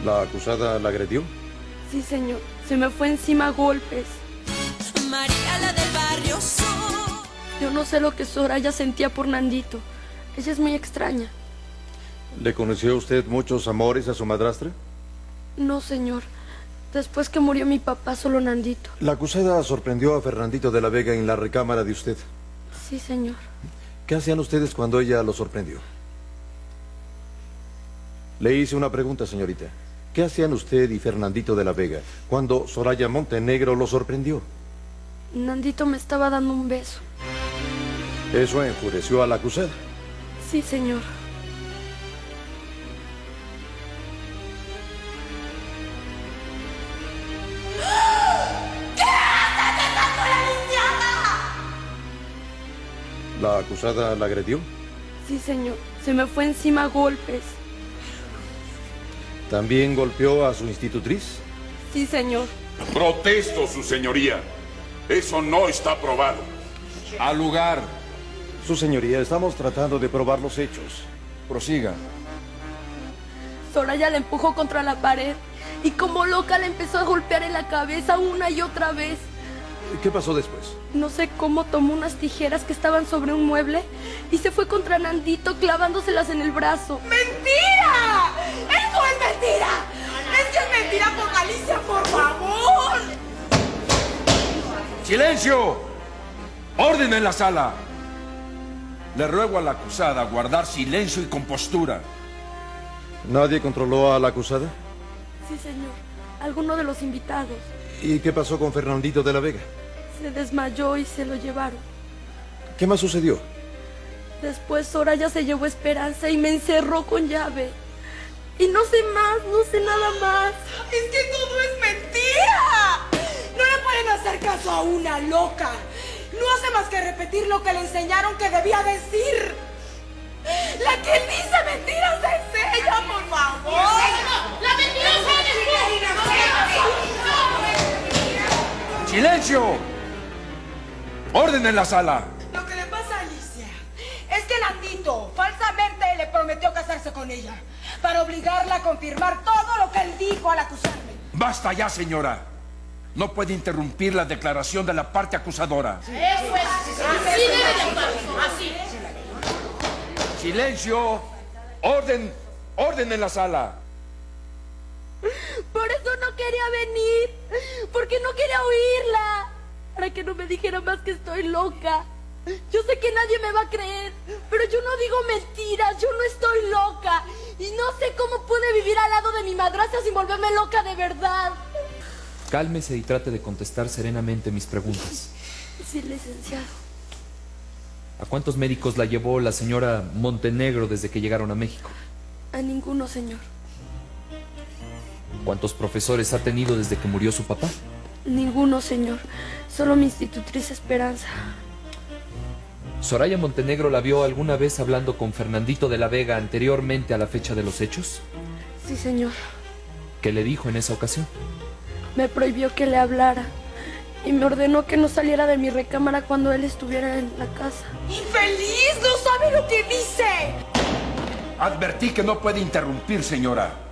¿La acusada la agredió? Sí, señor. Se me fue encima a golpes. María, la del barrio Sur. Yo no sé lo que Soraya sentía por Nandito. Ella es muy extraña. ¿Le conoció usted muchos amores a su madrastra? No, señor. Después que murió mi papá, solo Nandito. La acusada sorprendió a Fernandito de la Vega en la recámara de usted. Sí, señor. ¿Qué hacían ustedes cuando ella lo sorprendió? Le hice una pregunta, señorita. ¿Qué hacían usted y Fernandito de la Vega cuando Soraya Montenegro lo sorprendió? Nandito me estaba dando un beso. ¿Eso enfureció a la acusada? Sí, señor. ¿La acusada la agredió? Sí, señor. Se me fue encima a golpes. ¿También golpeó a su institutriz? Sí, señor. Protesto, su señoría. Eso no está probado. Al lugar. Su señoría, estamos tratando de probar los hechos. Prosiga. Soraya la empujó contra la pared y como loca le empezó a golpear en la cabeza una y otra vez. ¿Qué pasó después? No sé cómo tomó unas tijeras que estaban sobre un mueble y se fue contra Nandito clavándoselas en el brazo. ¡Mentira! ¡Eso es mentira! ¡Es que es mentira por Galicia, por favor! ¡Silencio! ¡Orden en la sala! Le ruego a la acusada guardar silencio y compostura. ¿Nadie controló a la acusada? Sí, señor. Alguno de los invitados. ¿Y qué pasó con Fernandito de la Vega? Se desmayó y se lo llevaron. ¿Qué más sucedió? Después Soraya se llevó Esperanza y me encerró con llave. Y no sé más, no sé nada más. ¡Es que todo es mentira! No le pueden hacer caso a una loca. No hace más que repetir lo que le enseñaron que debía decir. La que dice mentiras es ella, por favor. ¡La mentirosa eres tú! ¡Silencio! ¡Orden en la sala! Lo que le pasa a Alicia es que Nandito falsamente le prometió casarse con ella para obligarla a confirmar todo lo que él dijo al acusarme. ¡Basta ya, señora! No puede interrumpir la declaración de la parte acusadora. Eso es. Así debe de actuar. Así. ¡Silencio! ¡Orden! ¡Orden en la sala! Por eso no quería venir. Porque no quería oírla. Para que no me dijera más que estoy loca. Yo sé que nadie me va a creer, pero yo no digo mentiras, yo no estoy loca. Y no sé cómo pude vivir al lado de mi madrastra sin volverme loca de verdad. Cálmese y trate de contestar serenamente mis preguntas. Sí, licenciado. ¿A cuántos médicos la llevó la señora Montenegro desde que llegaron a México? A ninguno, señor. ¿Cuántos profesores ha tenido desde que murió su papá? Ninguno, señor. Solo mi institutriz Esperanza. ¿Soraya Montenegro la vio alguna vez hablando con Fernandito de la Vega anteriormente a la fecha de los hechos? Sí, señor. ¿Qué le dijo en esa ocasión? Me prohibió que le hablara y me ordenó que no saliera de mi recámara cuando él estuviera en la casa. ¡Infeliz! ¡No sabe lo que dice! Advertí que no puede interrumpir, señora.